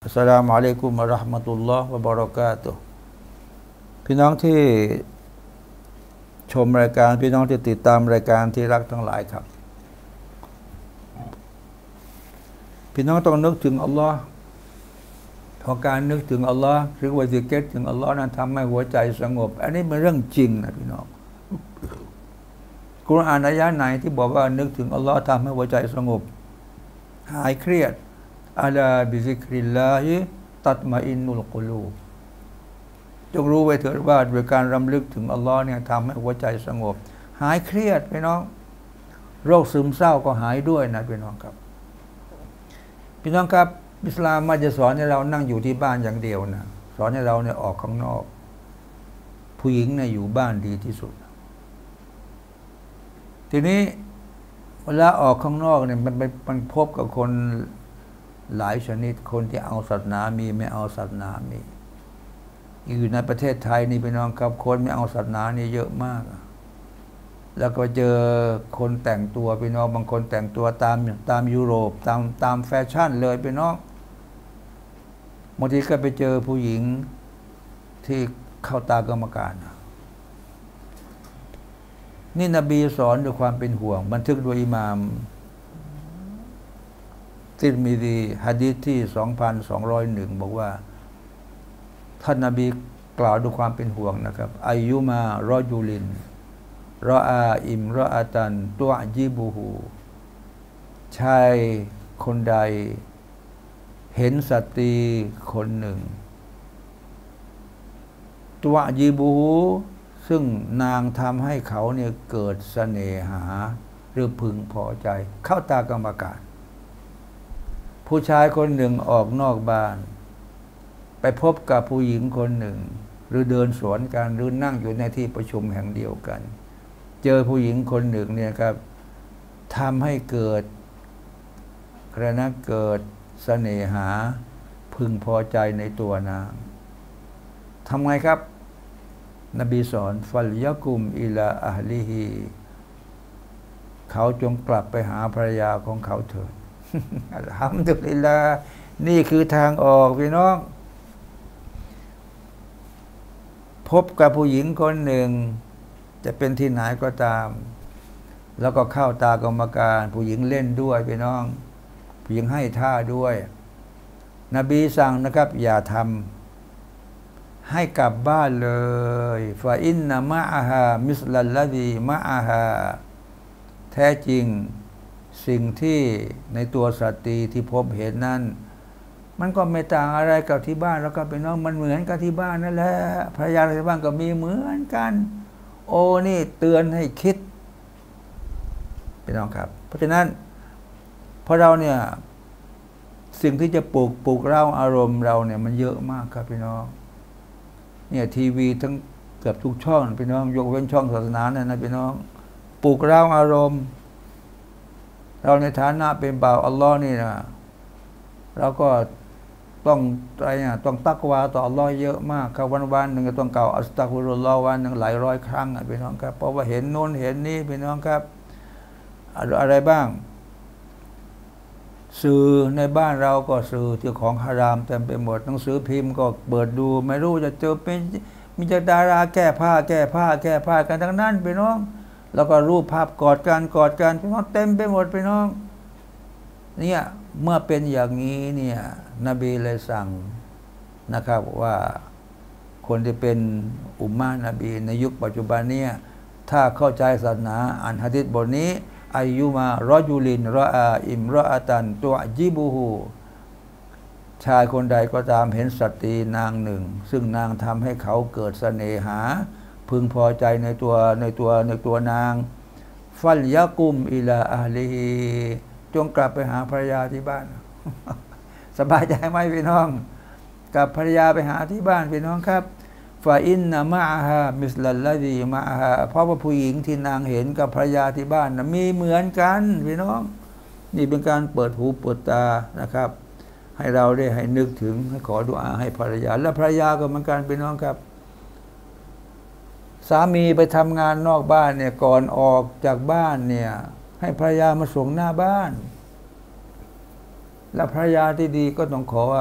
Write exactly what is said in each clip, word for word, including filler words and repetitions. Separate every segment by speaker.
Speaker 1: อัสสลามุอะลัยกุมวะเราะห์มะตุลลอฮ์วะบะเราะกาตุฮ์พี่น้องที่ชมรายการพี่น้องที่ติดตามรายการที่รักทั้งหลายครับพี่น้องต้องนึกถึงอัลลอฮ์เพราะการนึกถึงอัลลอฮ์หรือว่าซิกร์ถึงอัลลอฮ์นั้นทำให้หัวใจสงบอันนี้เป็นเรื่องจริงนะพี่น้องกุรอานอายะไหนที่บอกว่านึกถึงอัลลอฮ์ทำให้หัวใจสงบหายเครียดอัลาบิซิกริลลาฮิตัตมาอินนุลกุลูบจงรู้ไว้เถิดว่าโดยการรำลึกถึงอัลลอฮ์เนี่ยทำให้หัวใจสงบหายเครียดพี่น้องโรคซึมเศร้าก็หายด้วยนะพี่น้องครับพี่น้องครับอิสลามไม่จะสอนให้เรานั่งอยู่ที่บ้านอย่างเดียวนะสอนให้เราเนี่ยออกข้างนอกผู้หญิงเนี่ยอยู่บ้านดีที่สุดทีนี้เวลาออกข้างนอกเนี่ยมันไปมันพบกับคนหลายชนิดคนที่เอาศาสนามีไม่เอาศาสนามีอยู่ในประเทศไทยนี่พี่น้องครับคนไม่เอาศาสนานี่เยอะมากแล้วก็เจอคนแต่งตัวพี่น้องบางคนแต่งตัวตามตามยุโรปตามตามแฟชั่นเลยพี่น้องบางทีก็ไปเจอผู้หญิงที่เข้าตากรรมการนี่นบีสอนด้วยความเป็นห่วงบันทึกโดยอิหม่ามติรมิซีหะดีษที่ สองพันสองร้อยเอ็ด บอกว่าท่านนบีกล่าวด้วยความเป็นห่วงนะครับอายุมารอจูลินรออาอิมรออาตันตัวจีบูฮูชายคนใดเห็นสตรีคนหนึ่งตัวจีบูฮูซึ่งนางทำให้เขาเนี่ยเกิดเสน่หาหรือพึงพอใจเข้าตากรรมการผู้ชายคนหนึ่งออกนอกบ้านไปพบกับผู้หญิงคนหนึ่งหรือเดินสวนกันหรือนั่งอยู่ในที่ประชุมแห่งเดียวกันเจอผู้หญิงคนหนึ่งเนี่ยครับทำให้เกิดกระนั้นเกิดเสน่หาพึงพอใจในตัวนางทำไงครับนบีสอนฟัลยะกุมอิลาอะฮลิฮีเขาจงกลับไปหาภรรยาของเขาเถิดอัลฮัมดุลิลลาห์นี่คือทางออกพี่น้องพบกับผู้หญิงคนหนึ่งจะเป็นที่ไหนก็ตามแล้วก็เข้าตากรรมการผู้หญิงเล่นด้วยพี่น้องผู้หญิงให้ท่าด้วยนบีสั่งนะครับอย่าทำให้กลับบ้านเลยฟาอินนะมะอาฮามิสลัลลดีมะอาฮาแท้จริงสิ่งที่ในตัวสตรีที่พบเห็นนั้นมันก็ไม่ต่างอะไรกับที่บ้านแล้วก็เป็นน้องมันเหมือนกับที่บ้านนั่นแหละภรรยาที่บ้านก็มีเหมือนกันโอ้นี่เตือนให้คิดพี่น้องครับเพราะฉะนั้นพอเราเนี่ยสิ่งที่จะปลูกปลูกเร้าอารมณ์เราเนี่ยมันเยอะมากครับพี่น้องเนี่ยทีวีทั้งเกือบทุกช่องพี่น้องยกเว้นช่องศาสนาเนี่ยนะพี่น้องปลูกเร้าอารมณ์เราในฐานะเป็นบ่าวอัลลอฮ์นี่นะเราก็ต้องอะไรเนี่ยต้องตักวาต่ออัลลอฮ์เยอะมากครับวันวันหนึ่งก็ต้องกล่าวอัสตัฆฟิรุลลอฮ์วันหนึ่งหลายร้อยครั้งอ่ะพี่น้องครับเพราะว่าเห็นโน้นเห็นนี้พี่น้องครับอะไรบ้างสื่อในบ้านเราก็สื่อที่ของฮารามเต็มไปหมดหนังสือพิมพ์ก็เปิดดูไม่รู้จะเจอเป็นมีจะดาราแก้ผ้าแก้ผ้าแก้ผ้ากันทั้งนั้นพี่น้องแล้วก็รูปภาพกอดกันกอดกันพี่น้องเต็มไปหมดพี่น้องเนี่ยเมื่อเป็นอย่างนี้เนี่ยนบีเลยสั่งนะครับว่าคนที่เป็นอุมมะนบีในยุคปัจจุบันเนี่ยถ้าเข้าใจศาสนาอ่านหะดีษบทนี้อายุมารอจูลินรออาอิมรออาตันตัวจิบูฮูชายคนใดก็ตามเห็นสตรีนางหนึ่งซึ่งนางทำให้เขาเกิดเสน่หาพึงพอใจในตัวในตัวในตัวนางฟัลยะกุมอิลาอะฮลิฮีจงกลับไปหาภรรยาที่บ้าน สบายใจไหมพี่น้องกลับภรรยาไปหาที่บ้านพี่น้องครับฟาอินนะมะอาฮามิสลัลลดีมะอาฮาเพราะว่าผู้หญิงที่นางเห็นกับภรรยาที่บ้านนะมีเหมือนกันพี่น้องนี่เป็นการเปิดหูเปิดตานะครับให้เราได้ให้นึกถึงให้ขอดุอาให้ภรรยาและภรรยาก็เหมือนกันพี่น้องครับสามีไปทำงานนอกบ้านเนี่ยก่อนออกจากบ้านเนี่ยให้ภรรยามาส่งหน้าบ้านและภรรยาที่ดีก็ต้องขอว่า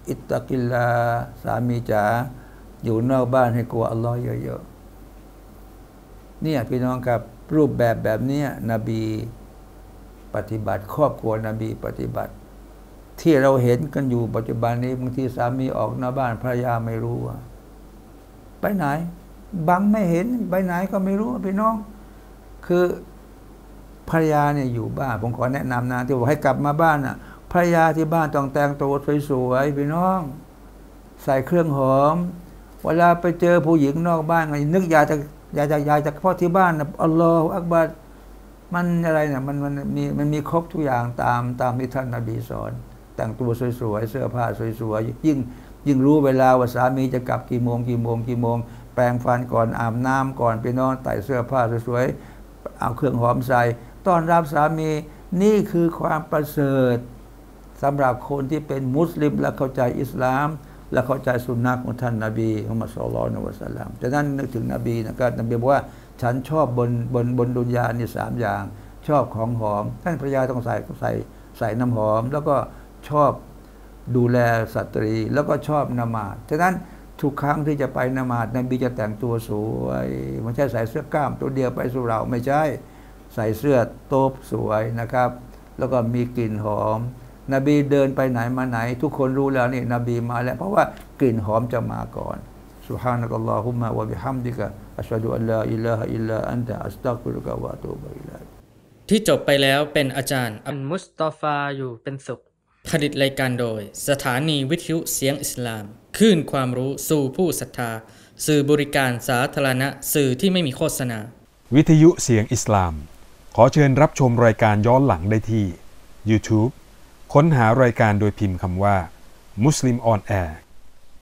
Speaker 1: อิตตะกิลลาสามีจ๋าอยู่นอกบ้านให้กลัวอัลลอฮ์เยอะๆเนี่ยพี่น้องครับรูปแบบแบบนี้นบีปฏิบัติครอบครัวนบีปฏิบัติที่เราเห็นกันอยู่ปัจจุบันนี้บางทีสามีออกนอกบ้านภรรยาไม่รู้ว่าไปไหนบังไม่เห็นไปไหนก็ไม่รู้พี่น้องคือภรรยาเนี่ยอยู่บ้านผมขอแนะนำนะที่บอกให้กลับมาบ้านน่ะภรรยาที่บ้านต้องแต่งตัวสวยๆพี่น้องใส่เครื่องหอมเวลาไปเจอผู้หญิงนอกบ้านไงนึกอยากจะอยากจะอยากจะเฉพาะที่บ้านนะอัลลอฮฺอักบัรมันอะไรเนี่ยมันมันมีมันมีครบทุกอย่างตามตามที่ท่านนบีสอนแต่งตัวสวยๆเสื้อผ้าสวยๆยิ่งยิ่งรู้เวลาว่าสามีจะกลับกี่โมงกี่โมงกี่โมงแปรงฟันก่อนอาบน้ำก่อนไปนอนใส่เสื้อผ้าสวยๆเอาเครื่องหอมใส่ต้อนรับสามีนี่คือความประเสริฐสำหรับคนที่เป็นมุสลิมและเข้าใจอิสลามและเข้าใจสุนนะของท่านนบีมุฮัมมัดศ็อลลัลลอฮุอะลัยฮิวะซัลลัมฉะนั้นนึกถึงนบีนะครับนบีบอกว่าฉันชอบบนบนบนดุนยานี่สามอย่างชอบของหอมท่านภรรยาต้องใส่ใส่ใส่น้ำหอมแล้วก็ชอบดูแลสตรีแล้วก็ชอบนมาดฉะนั้นทุกครั้งที่จะไปนมาดนบีจะแต่งตัวสวยไม่ใช่ใส่เสื้อกล้ามตัวเดียวไปสู่เราไม่ใช่ใส่เสื้อโต๊บสวยนะครับแล้วก็มีกลิ่นหอมนบีเดินไปไหนมาไหนทุกคนรู้แล้วนี่นบีมาแล้วเพราะว่ากลิ่นหอมจะมาก่อนซุบฮานะกัลลอฮุมมะวะบิฮัมดิกะอัชฮะดุอัลลาอิลาฮะอิลลาอันตะอัสตัฆฟิรุกะวะอะตูบุอิลัยก
Speaker 2: ที่จบไปแล้วเป็นอาจารย์
Speaker 3: อันมุสตอฟาอยู่เป็นสุข
Speaker 2: ผลิตรายการโดยสถานีวิทยุเสียงอิสลามคลื่นความรู้สู่ผู้ศรัทธาสื่อบริการสาธารณะสื่อที่ไม่มีโฆษณา
Speaker 4: วิทยุเสียงอิสลามขอเชิญรับชมรายการย้อนหลังได้ที่ YouTube ค้นหารายการโดยพิมพ์คำว่า Muslim on Air